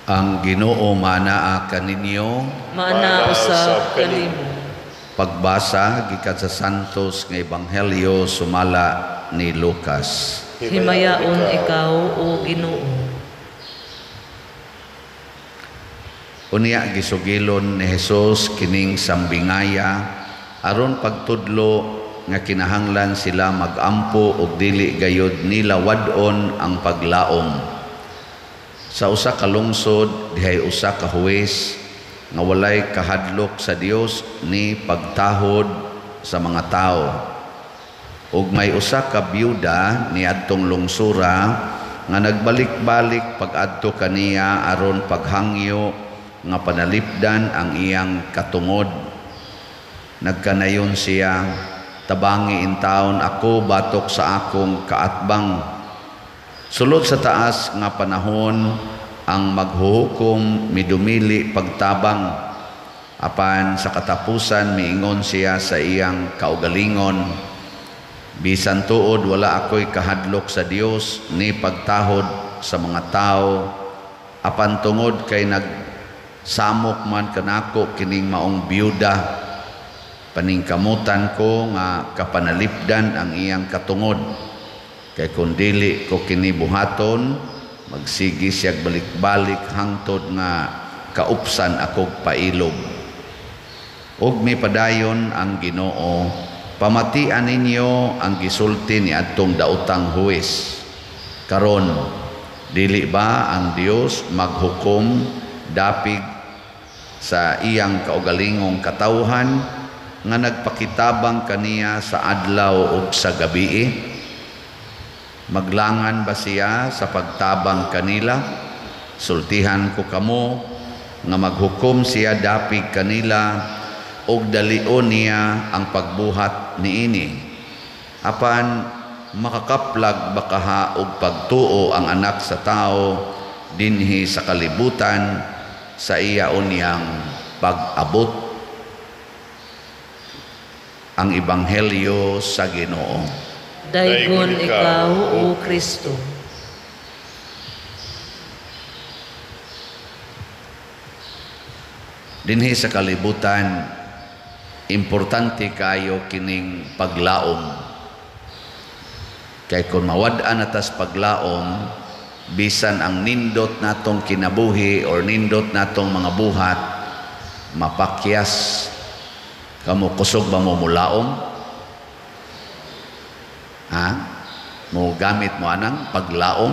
Ang Ginoo manaa kaninyo. Mana usab kanimo. Pagbasa gikan sa Santos nga Ebanghelyo sumala ni Lucas. Himayaon ikaw o Ginoo. Unya gisugilon ni Jesus kining sambingaya aron pagtudlo nga kinahanglan sila magampo og dili gayud nila wadon ang paglaom. Sa usa ka lungsod dihay usa ka huwes nga walay kahadlok sa Dios ni pagtahod sa mga tao. Ug may usa ka byuda niadtong lungsura nga nagbalik-balik pag-adto kaniya aron paghangyo nga panalipdan ang iyang katungod. Nagkanayon siya, tabangi in taon ako batok sa akong kaatbang. Sulod sa taas nga panahon ang maghuhukom midumili pagtabang. Apan sa katapusan miingon siya sa iyang kaugalingon, bisan tuod wala ako'y kahadlok sa Dios ni pagtahod sa mga tao. Apan tungod kay nagsamok man kanako kining maong byuda, paningkamutan ko nga kapanalipdan ang iyang katungod. Kay kung dili ko kinibuhaton, magsigi siyag balik-balik hangtod nga kaupsan akog pailog. Ug mipadayon ang Ginoo, pamatian ninyo ang gisulti ni adtong daotang huwes. Karon, dili ba ang Dios maghukom dapig sa iyang kaugalingong katawhan nga nagpakitabang kaniya sa adlaw ug sa gabii? Maglangan ba siya sa pagtabang kanila? Sultihan ko kamo nga maghukom siya dapig kanila og dalion niya ang pagbuhat niini. Apan makakaplag bakaha og pagtuo ang anak sa tao dinhi sa kalibutan sa iya unyang pag-abot. Ang Ebanghelyo sa Ginoo. Daygon ikaw o Kristo. Dinhi sa kalibutan, importante kayo kining paglaom. Kay kung mawad-an atas paglaom, bisan ang nindot natong kinabuhi or nindot natong mga buhat, mapakyas. Kamu kusog ba mo mulaom? Ha? Mo gamit mo anang paglaom?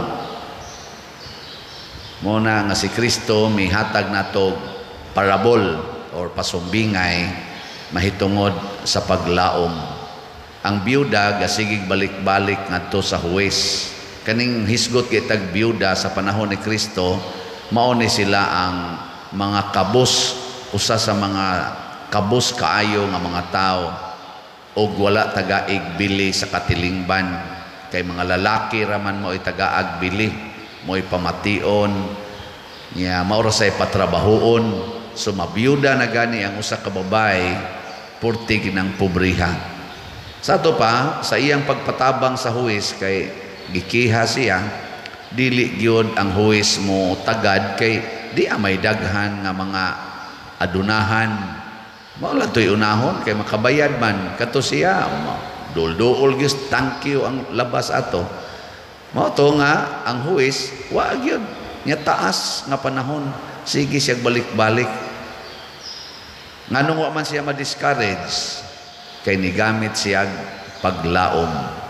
Muna nga si Kristo mihatag nato parabol or pasumbingay mahitungod sa paglaom. Ang byuda gasigig balik-balik ngadto sa huwes. Kaning hisgot kitag byuda sa panahon ni Kristo, mao ni sila ang mga kabus, usa sa mga kabus kaayo nga mga tao og wala tagaig bili sa katilingban. Kay mga lalaki raman mo itagaag bili, mo ipamation niya, maura say patrabahoon. So mabiyuda na gani ang usa ka babae, purtig ng pobriha. Sa ato pa, sa iyang pagpatabang sa huwes, kay gikiha siya, dili gyud ang huwes mo tagad, kay di may daghan nga mga adunahan. Maulan to'y unahon, kay makabayad man, kato siya, dul-duol gyud, thank you ang labas ato. Mao to nga, ang huwes, wag yun, niya taas nga panahon, sige siya balik-balik. Nganong wa man siya ma-discourage, kay nigamit siya paglaom.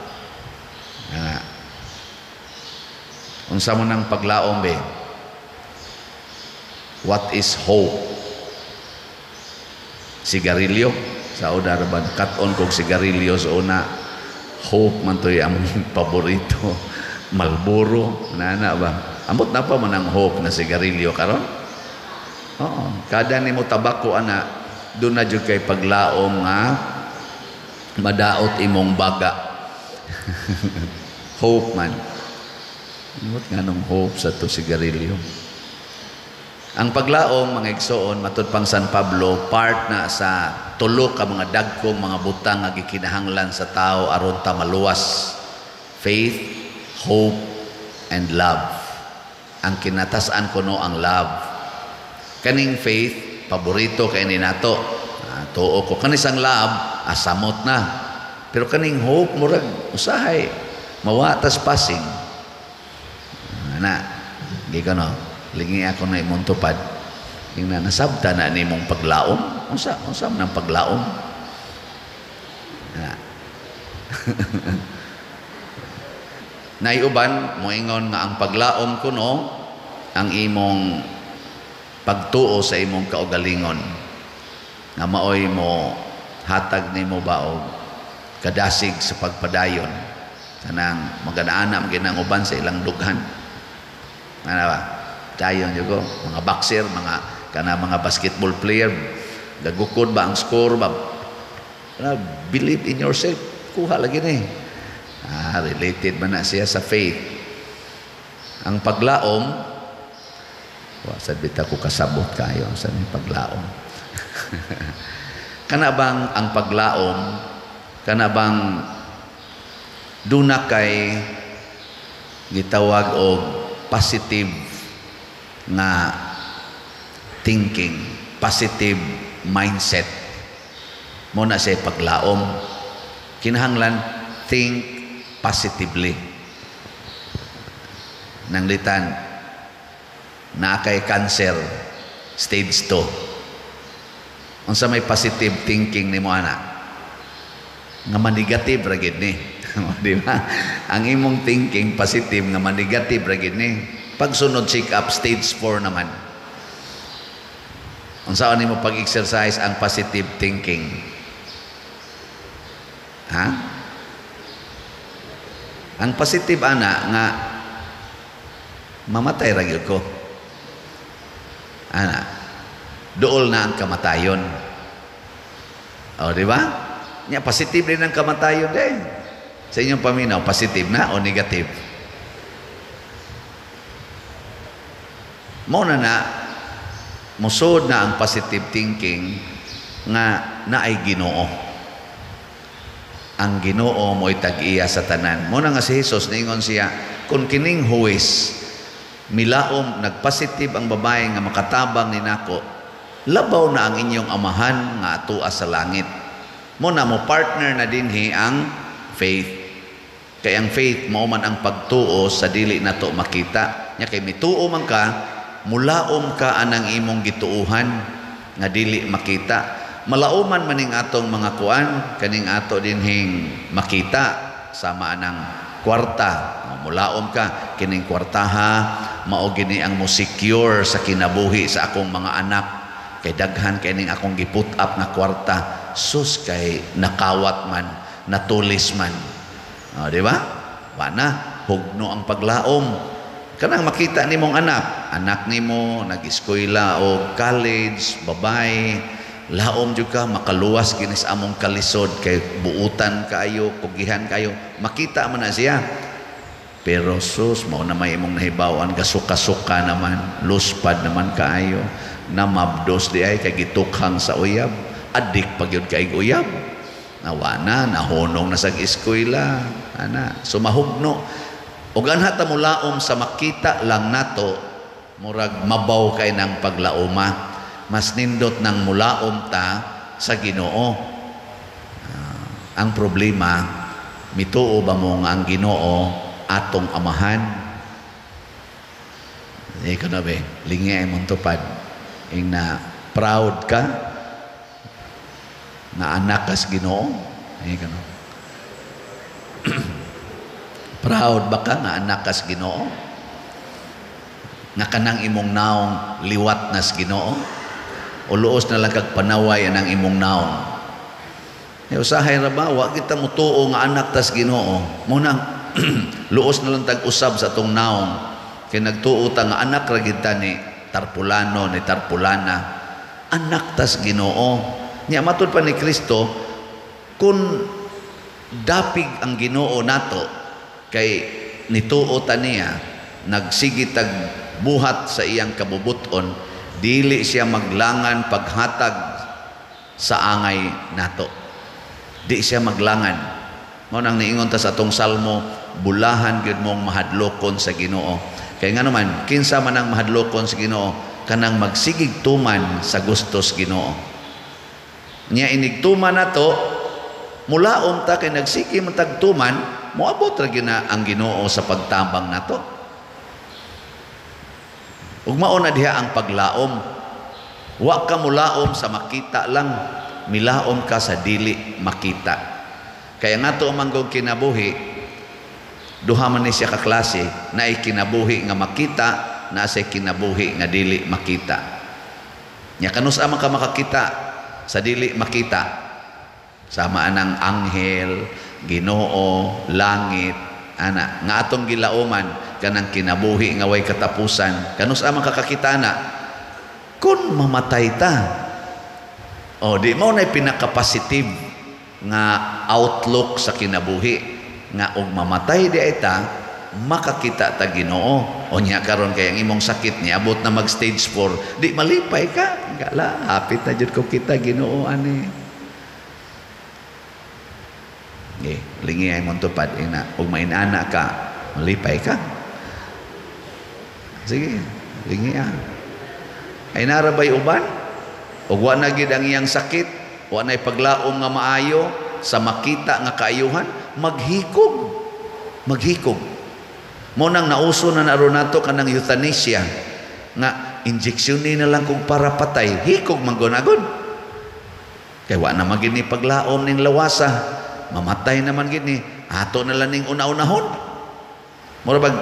Unsa mo nang paglaom be? What is hope? Sigarilyo sa una raban kat-on kog sigarilyo sa una, hope man to'y among paborito. Marlboro nana ba, amot na pa man ang hope na sigarilyo karon. Oo, kada nimo tabako ana, doon na jud kay paglaom nga madaot imong baga. Hope man, amot nga nung hope sa to sigarilyo. Ang paglaom, mga igsoon, matud pang San Pablo, part na sa tulo ka mga dagkong mga butang nga gikinahanglan sa tao aron ta maluwas. Faith, hope, and love. ang kinatasan kuno ang love. Kaning faith paborito kay ni nato. Tuo ko kanisang love asamot na. Pero kaning hope murag usahay mawatas passing. Di ka no, lingi ako na imong tupad. Yung nasabta na ni mong paglaom. Unsa man ang paglaom? Naiuban, moingon nga ang paglaom kuno, ang imong pagtuo sa imong kaugalingon. Nga maoy mo, hatag ni mo ba o kadasig sa pagpadayon. Sanang maganaanam ginang uban sa ilang dughan. Ano ba? Dayon yugo, mga boxer, mga basketball player, gagukod ba ang score ba? Believe in yourself. Kuha lagi ni. Related man na siya sa faith. Ang paglaom, sadbita ko kasabot kayo sa paglaom. Kana bang ang paglaom, kana bang duna kay gitawag og positive na thinking, positive mindset. Muna siya paglaom. Kinahanglan think positively. Nanglitan na kay cancer stage 2. Unsa may positive thinking nimo ana? Nga manigative ra gid ni. Di ba? Ang imong thinking positive nga manigative ra gid ni. Pagsunod check up stage 4 naman. Unsa nimo pag-exercise ang positive thinking? Ang positive ana nga mamatay ra gyud ko. Dool na ang kamatayon. O, di ba? Nya positive din ang kamatayon din. Sa inyong paminaw, positive na o negative? Muna na, musod na ang positive thinking nga naay Ginoo. Ang Ginoo mo'y tag-iya sa tanan. Muna nga si Jesus, ningon siya, kung kining huwis, milaom, nagpositive ang babae nga makatabang ni nako, labaw na ang inyong amahan nga atua sa langit. Muna mo partner na dinhi ang faith. Kaya ang faith mao man ang pagtuo sa dili nato makita. Nya kay mituo man ka, mulaom ka anang imong gituuhan nga dili makita. Malauman maning atong mga kuan kaning ato dinhing makita sama anang kwarta. Mulaom ka kining kwartaha mao gini ang mo secure sa kinabuhi sa akong mga anak. Kay daghan kay ning akong giput up na kwarta, sus kay nakawat man, natulis man. Di ba? Wana, hugno ang paglaom. Kanang makita nimong anak nimo nag-eskwela o college, babay, laom jud ka makaluwas kinis among kalisod kay buutan kayo, kugihan kayo, makita man na siya. Pero sus, mao na may imong nahibawan, gasuka-suka naman, luspad naman kaayo, na mabdos di ay kay gitukhang sa uyab, adik pagyud kay uyab. Nawana, nahunong na sa eskwela, sumahugno. Ug anha ta mulaom sa makita lang nato, murag mabaw kay ng paglaoma. Mas nindot ng mulaom ta sa Ginoo. Ang problema, mituo ba mo nga ang Ginoo atong amahan? Ikaw na be, lingi ay mong tupad. Ing na proud ka na anak kas Ginoo. Ikaw na. Proud ba ka nga anak kas Ginoo? Nga kanang imong naong liwat nas Ginoo? O luos na lang kag panaway anang imong naong? Usahay ra ba, wa kita mutuo nga anak tas Ginoo. Muna luos na lang tag-usab sa atong naong. Kaya nagtuo ta nga anak ra gid ta ni Tarpulano, ni Tarpulana. Anak tas Ginoo. Nya matud pa ni Kristo, kung dapig ang Ginoo nato, kay nituo ta niya, nagsigi tag buhat sa iyang kabubuton, dili siya maglangan paghatag sa angay nato. Di siya maglangan. Mo nang niingon ta sa atong salmo, bulahan gyud mong mahadlokon sa Ginoo. Kaya nga naman, kinsa man ang mahadlokon sa Ginoo, kanang magsigig tuman sa gustos Ginoo. Nya inigtuman nato, mulaom ta kay nagsigi man tag tuman, moabot ra gyud na ang Ginoo sa pagtabang nato. Ug mao na diha ang paglaom. Wa ka mulaom sa makita lang, milaom ka sa dili makita. Kaya nga to manggog kinabuhi, duha man ni siya ka klase, naay kinabuhi nga makita, na sa kinabuhi nga dili makita. Nya kanus-a man ka makakita sa dili makita, sama anang anghel, Ginoo, langit, ana nga atong gilauman kanang kinabuhi nga way katapusan. Kanus-a man kakakita na kun mamatay ta. O di mo na pinaka-positive nga outlook sa kinabuhi nga og mamatay di ay ta, makakita ta Ginoo. O nya karon kay ang imong sakit ni abot na mag stage 4, di malipay ka. Gala, hapit na jud ko kita Ginoo ani. Lingi ay mong tupad ina. Og mainana ka, malipay ka. Sige, lingi ay narabay uban. Og wa na gid ang iyang sakit, wa na'y paglaom nga maayo sa makita nga kaayuhan, maghikog. Mo nang nauso na naron nato kanang euthanasia nga injection ni na lang kung para patay, hikog manggon-agon. Kay wa na magini paglaom ning lawasa, mamatay naman gini, ato na lang ning una-unahon. Murabag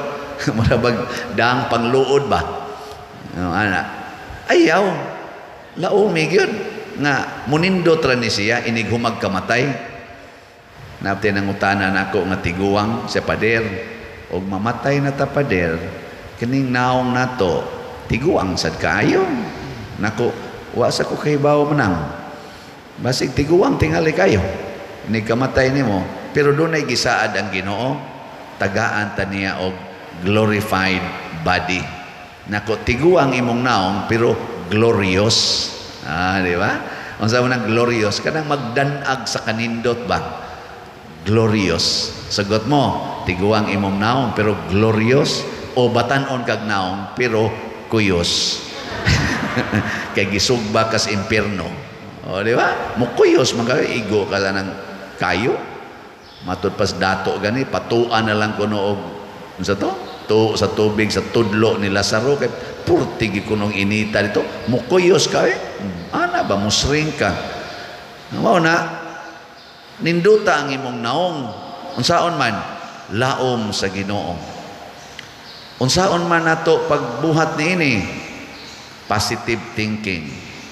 daang pangluod ba? Ana, ayaw, laumi gyud nga munindot ra ni siya inig humag kamatay. Napte nang utanan ako nga tiguang sa pader, og mamatay na ta pader, kining naong nato tiguang sad kaayo. Nako, wa sa ko kahibaw manang. Basig tiguang tingali kayo. Inig kamatay nimo, pero dunay gisaad ang Ginoo, tagaan ta niya og glorified body. Nako, tiguang imong naong pero glorious. Di ba? Ang sabi ng glorious, kanang magdanag sa kanindot ba? Glorious. Sagot mo, tiguang imong naong pero glorious, o batanon kag naong pero kuyos. Kay gisugba kas impierno. O di ba? Mukuyos magaigo ka ng kayo. Matud pas dato gani, patuan na lang kuno og sa to? Sa tubig sa tudlo ni Lazaro kay purtigi kunong inita dito. Mukuyos ka ana ba musring ka. Mao na ninduta ang imong naong unsaon man laom sa Ginoo. Unsaon man nato pagbuhat niini, positive thinking.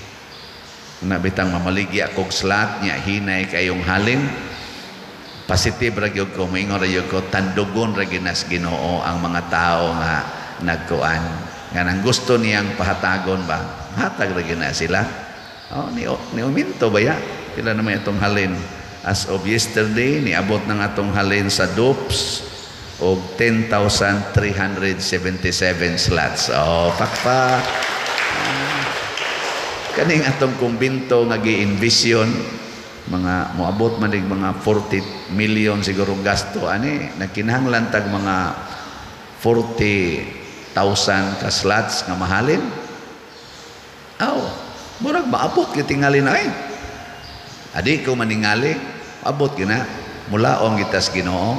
Nabitang mamaligi akog slat niya hinay kayong halin. Positive ra gyud ko, moingon ra gyud ko, tandugon ra ginas Ginoo ang mga tao nga nagkuan. Nga nang gusto niyang pahatagon ba? Hatag ra gyud na sila. Ni uminto ba ya? Pila naman itong halin. As of yesterday, niabot ng atong halin sa dupes o 10,377 slots. Pakpak. Kaning atong kumbinto nga gi-envision, mga moabot man ning mga 40 million siguro gasto ani, nagkinahanglan tag mga 40,000 ka slots nga mahalin. Murag maabot gyud tingali na adi ko maningali, abot gina, mulaong gitas Ginoo.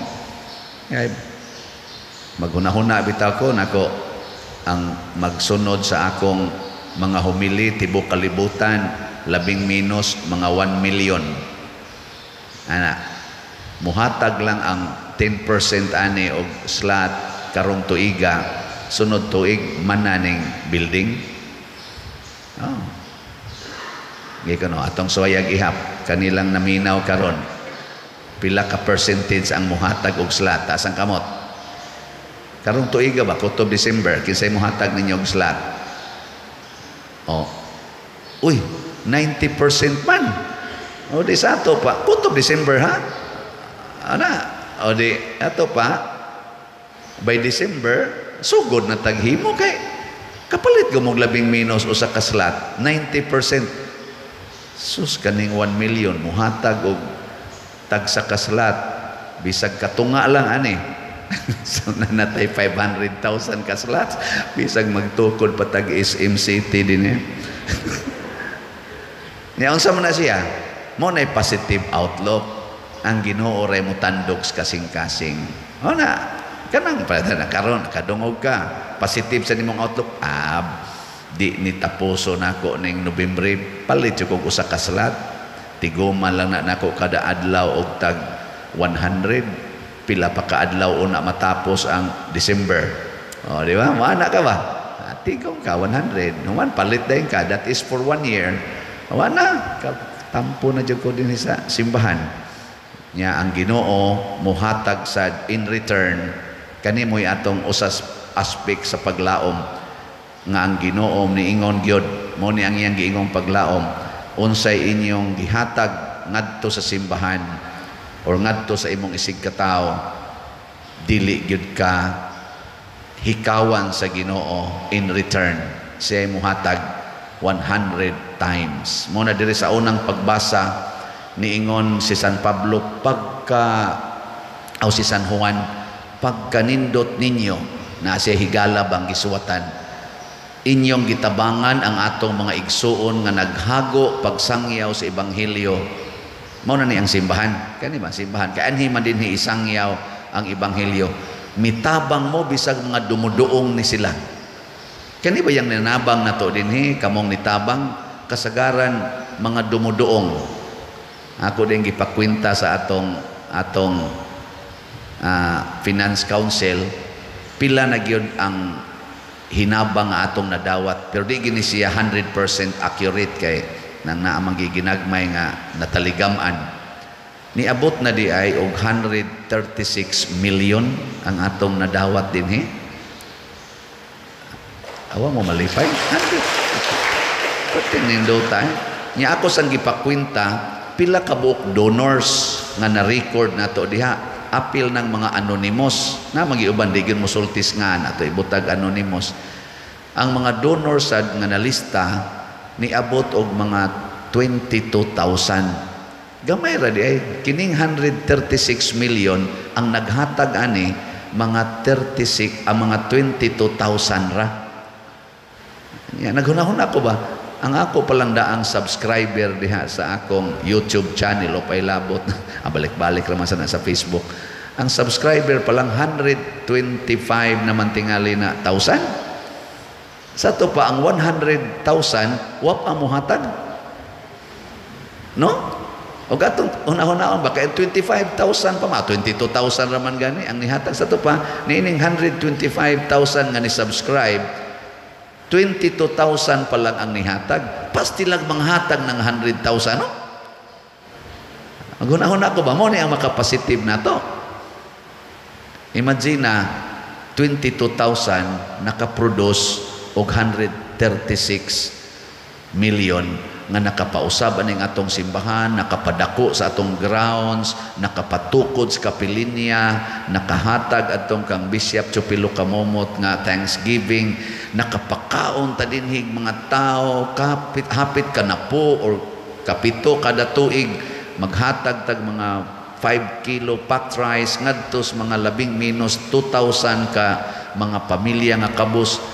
Maghunahuna bitaw ko nako ang magsunod sa akong mga humili tibok kalibutan, labing minus mga 1 million. Ana, muhatag lang ang 10% ani og slot karong tuiga, sunod tuig mananing building. Gikono atong suwayag ihap kanilang naminaw karon. Pila ka percentage ang muhatag og slot asang kamot. Karong tuiga ba kutob December kinsay muhatag ninyo og slot? Uy, 90% man. Di sa ato pa kutob December ha? Di ato pa by December sugod na taghimo kay kapalit gumog labing minus usa ka slot 90%. Sus kaning 1 million muhatag og tagsa ka slot bisag katunga lang ani. So nanatay 500,000 ka slots bisag magtukod patag SM City din eh. Nya unsa man na siya? Mo nay positive outlook. Ang Ginoo ray mo tandog kasing-kasing. O na, kanang pala na karon kadungog ka. Positive sa nimong outlook. Di ni tapuso nako ning Nobyembre palit ko usa ka slot. Tiguman lang na nako kada adlaw og tag 100. Pila pa ka adlaw una matapos ang December. O di ba? Maana ka ba? Tigom ka 100. Naman palit dayon ka. That is for 1 year. Wala tampo na jud ko din sa simbahan. Nya ang Ginoo muhatag sad in return kanimoy atong usas aspect sa paglaom nga ang Ginoo niingon gyud mo ni ang iyang giingong paglaom unsay inyong gihatag ngadto sa simbahan or ngadto sa imong isig katao dili gyud ka hikawan sa Ginoo in return siya muhatag 100 times. Mo na diri sa unang pagbasa niingon si San Pablo si San Juan pagkanindot ninyo na siya higala bang gisuwatan inyong gitabangan ang atong mga igsuon nga naghago pagsangyaw sa ebanghelyo. Mao na ni ang simbahan kani ba simbahan kay anhi man dinhi isangyaw ang ebanghelyo. Mitabang mo bisag mga dumuduong ni sila. Kani ba yang ninabang nato dinhi kamong nitabang kasagaran mga dumuduong. Ako din gipakwenta sa atong Finance Council pila na gyud ang hinabang nga atong nadawat pero di gini siya 100% accurate kay nang naamang giginagmay nga nataligaman. Niabot na di ay og 136 million ang atong nadawat dinhi. Awa mo malipay. Pati nindota. Nya ako sang gipakwenta pila ka buok donors nga na-record nato diha. Apil ng mga anonymous na magiuban digin mo sultis nga nato ibutag anonymous. Ang mga donors sad nga nalista niabot og mga 22,000. Gamay ra di ay kining 136 million ang naghatag ani mga 36 ang mga 22,000 ra. Naghunahuna ko ba? Ang ako palang daang subscriber diha sa akong YouTube channel o pailabot. Balik-balik naman sana sa Facebook. Ang subscriber palang 125 naman tingali na 1,000. Sa to pa ang 100,000 wap ang muhatag. No? O gatong una-unaon ba kay 25,000 pa ma 22,000 raman gani ang nihatag sa to pa niining 125,000 nga ni subscribe 22,000 pa lang ang nihatag. Pasti lang manghatag ng 100,000, no? Ang hunahuna ko ba? Mo ni ang makapositive na to. Imagine na 22,000 nakaproduce og 136 million nga nakapausaban ng atong simbahan, nakapadako sa atong grounds, nakapatukod sa kapilinya, nakahatag atong kang Bishop Chupilo Kamomot nga Thanksgiving, nakapakaon ta dinhig mga tao, hapit ka na po or kapito kada tuig, maghatag tag mga 5 kilo packed rice ngadtos mga 12 ka mga pamilya nga kabus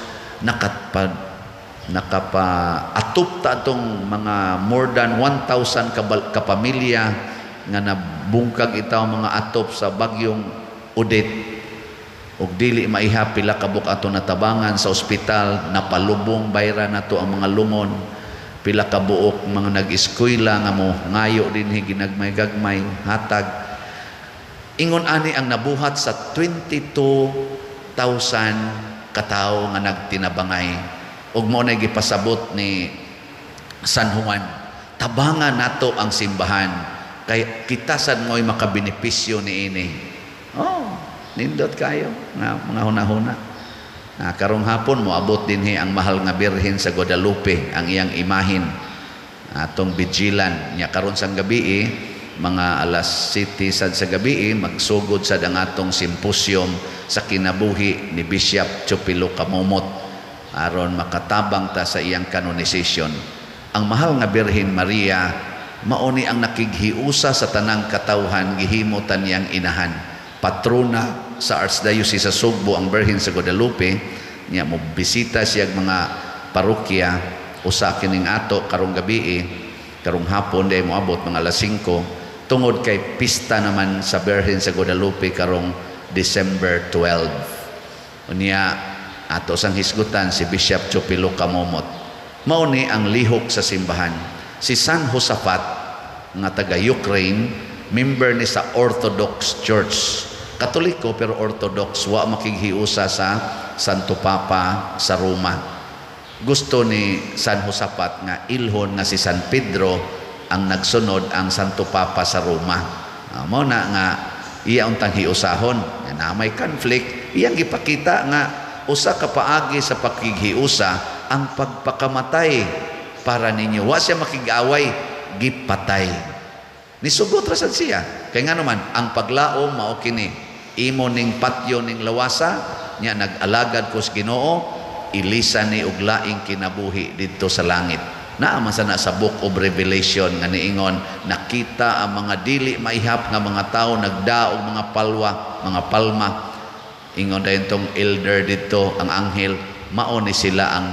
nakapa-atop ta atong mga more than 1,000 ka pamilya nga nabungkag itaw mga atop sa bagyong Odette ug dili maiha pila ka buk ato natabangan sa ospital, napalubong bayra nato ang mga lungon, pila ka buok mga nag-eskwela nga mo ngayo dinhi ginagmay-gagmay hatag. Ingon ani ang nabuhat sa 22,000 katawo nga nagtinabangay. Ug mo na gipasabot ni San Juan, tabangan nato ang simbahan kay kita sad mo'y makabenepisyo ni ini. Oh, nindot kayo nga mga hunahuna. Karong hapon mo abot dinhi ang mahal nga Birhen sa Guadalupe ang iyang imahin atong bijilan nya karon sang gabi mga alas 7 sad sa gabi magsugod sad ang atong simposyum sa kinabuhi ni Bishop Chupilo Kamomot aron makatabang ta sa iyang canonization. Ang mahal nga Birhen Maria mauni ang nakighiusa sa tanang katawhan gihimo taniyang inahan, patrona sa Archdiocese sa Sugbo ang Birhen sa Guadalupe, niya mo bisita siya mga parokya, usa kining ato karong gabi, karong hapon day mo abot mga alas 5 tungod kay pista naman sa Birhen sa Guadalupe karong December 12. Unya ato sang hisgutan si Bishop Chupilo Kamomot. Mao ni ang lihok sa simbahan. Si San Josaphat nga taga Ukraine, member ni sa Orthodox Church. Katoliko pero Orthodox, wa makighiusa sa Santo Papa sa Roma. Gusto ni San Josaphat nga ilhon nga si San Pedro ang nagsunod ang Santo Papa sa Roma. Mao na nga iya untang hiusahon. Na may conflict, iyang gipakita nga usa ka paagi sa pakighiusa ang pagpakamatay para ninyo. Wa siya makig-away, gipatay. Nisugot ra sad siya. Kay nga naman ang paglaom mao kini. Imo ning patyo ning lawasa nya nag-alagad ko sa Ginoo, ilisan ni og laing kinabuhi didto sa langit. Naa man sana sa Book of Revelation nga niingon, nakita ang mga dili maihap nga mga tao nagdaog mga palma. Ingon dayon tong elder dito, ang anghel, mao ni sila ang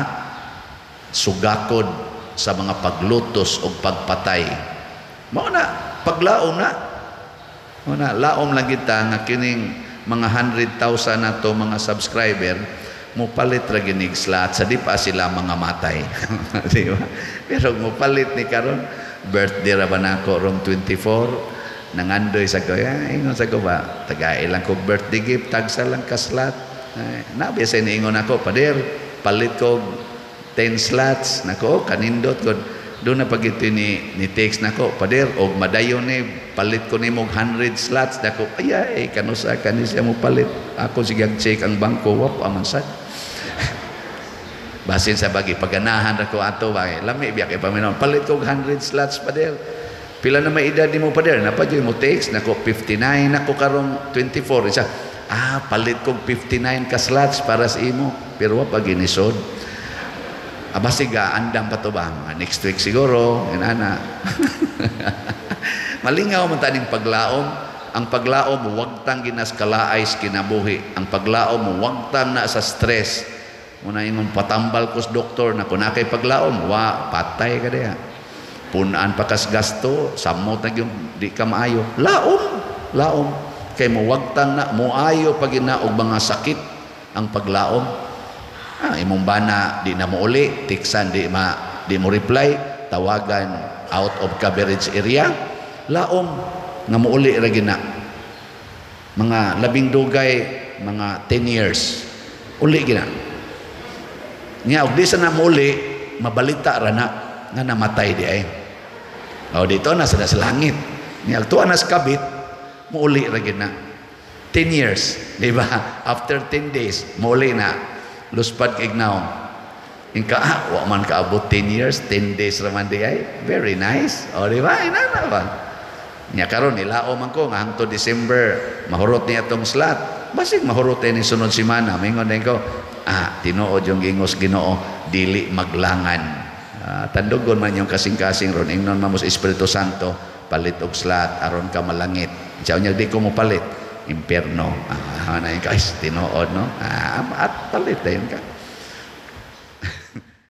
sugakod sa mga paglutos o pagpatay. Mao na paglaom na. Mao na laom lang kita nga kining mga 100,000 nato mga subscriber mo palit ra ginig slot sa di pa sila mga matay. Di ba? Pero mo palit ni karon birthday ra ba nako rong 24 nangandoy sa ko, ingon sa ko ba, tagailang ko birthday gift, tagsa lang ka slot. Nabi sa ingon ako, pader, palit ko 10 slots. Nako, kanindot ko, doon na pag ito ni text nako, pader, o madayon ni, palit ko ni mong 100 slots. Nako, ay, kanusa, kanisya mo palit. Ako sigang check ang bangko, wap, amansad. Basin sa bagi, paganahan ako ato, lami, biyak ipaminaw, palit ko 100 slots, pader. Pila na may edad mo pader, napadyo mo text, nako 59, nako karong 24. Isa, palit kong 59 ka slots para sa imo. Pero wap pag inisod. Basiga, andang pa to ba? Next week siguro, inana. Malingaw man taning paglaom. Ang paglaom, huwag tang ginaskalaay kinabuhi. Ang paglaom, huwag tang na sa stress. Muna yung patambal ko sa doktor, nako na kay paglaom, patay ka diya. Punaan pa kas gasto, samot na yung di ka maayo. Laom. Kay mo wagtang na, moayo pag og mga sakit ang paglaom. Imong bana, di na mo uli, tiksan, di mo reply, tawagan out of coverage area. Laom, nga mo uli ra gina. Mga labing dugay, mga 10 years. Uli gina. Nga, og di sa na mo uli, mabalita ra na, nga namatay di ay. Dito na sa langit. Niagtuan na sa kabit, muuli ra gid na. 10 years, di ba? After 10 days, muuli na. Luspad kay ignaw. Inka, wa man kaabot 10 years, 10 days ra man di ay. Very nice. Di ba? Inana ba? Nya karon nilao man ko nga hangtod December, mahurot niya tong slot. Basig mahurot ni sunod semana. Mingon din ko, tinuod yung gingos Ginoo, dili maglangan. Tandugon man yung kasing-kasing ron, ingnon man mo sa Espiritu Santo, palit og slot aron ka malangit. Siya niya di ko mo palit, impierno. Na yung guys, tinuod no. At palit dayon ka.